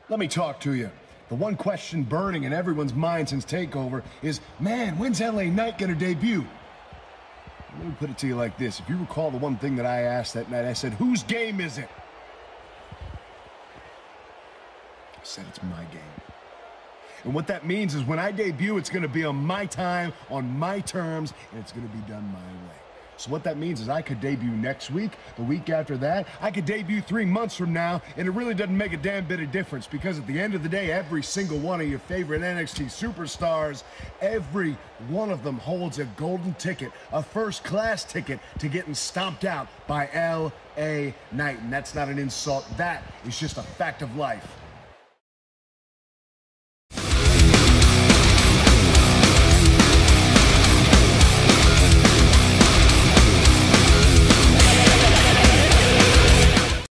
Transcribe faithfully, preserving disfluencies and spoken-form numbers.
Let me talk to you. The one question burning in everyone's mind since TakeOver is, man, when's L A Knight gonna debut? Let me put it to you like this. If you recall the one thing that I asked that night, I said, whose game is it? I said it's my game. And what that means is when I debut, it's gonna be on my time, on my terms, and it's gonna be done my way. So what that means is I could debut next week, the week after that, I could debut three months from now, and it really doesn't make a damn bit of difference because at the end of the day, every single one of your favorite N X T superstars, every one of them holds a golden ticket, a first-class ticket to getting stomped out by L A Knight. And that's not an insult. That is just a fact of life.